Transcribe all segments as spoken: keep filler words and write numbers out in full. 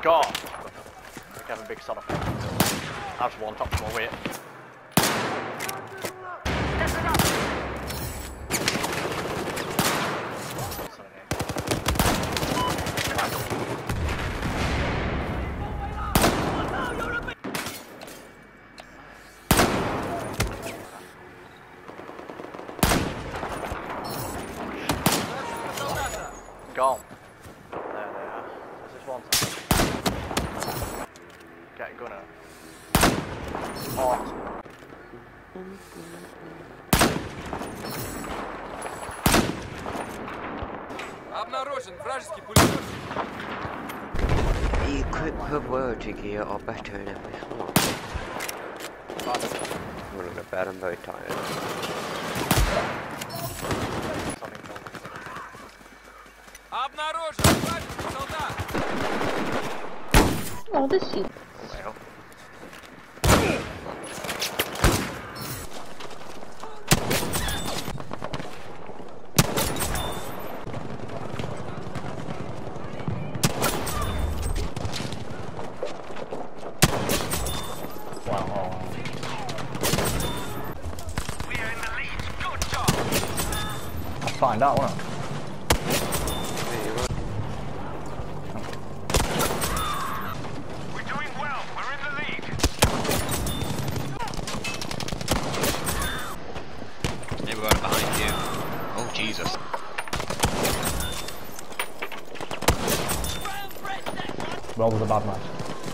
God! Like having a big son of a. I just one top small weight. Gone. There they are. This is one time. Get a gunner. Awesome. Обнаружен вражеский пулемет. Equip her word gear or better in every slot. I'm gonna go to bed, I'm very tired. Обнаружен вражеский солдат. Oh, this is. Well. Wow. We are in the lead. Good job. I'll find out, won't I? We're doing well. We're in the lead. Maybe we're behind you. Oh Jesus. Roll was a bad match.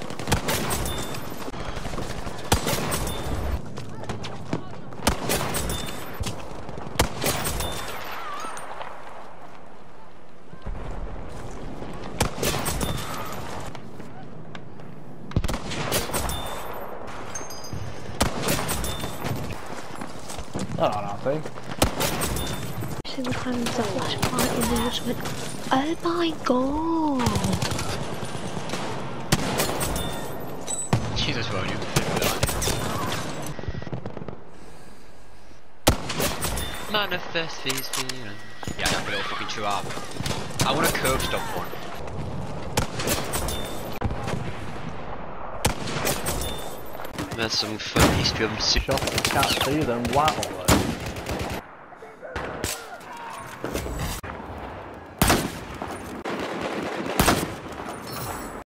I don't know, see? Every time there's a flashpoint in there, I just went, oh my god! Jesus, well, you manifest these feelings. Yeah, I put it all fucking true out. I want a curb stop one. There's some fun history of the Shot, can't see them, wow.